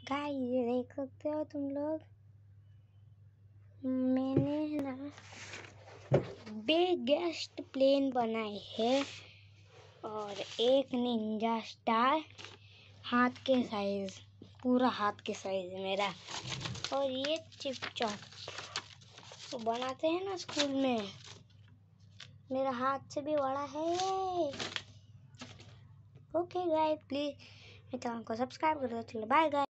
Guys ये देख सकते हो तुम लोग, मैंने ना बिगेस्ट प्लेन बनाई है और एक निंजा स्टार हाथ के साइज, पूरा हाथ के साइज है मेरा। और ये चिप चॉप वो बनाते हैं ना स्कूल में, मेरा हाथ से भी बड़ा है। ओके गाइस, प्लीज मेरे चैनल को सब्सक्राइब कर दो। चलो बाय गाइस।